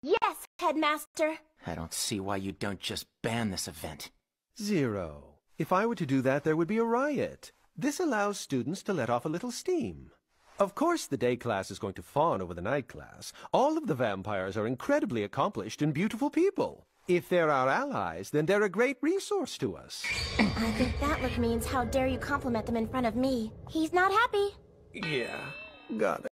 Yes, Headmaster. I don't see why you don't just ban this event. Zero. If I were to do that, there would be a riot. This allows students to let off a little steam. Of course, the day class is going to fawn over the night class. All of the vampires are incredibly accomplished and beautiful people. If they're our allies, then they're a great resource to us. I think that look means how dare you compliment them in front of me. He's not happy. Yeah, got it.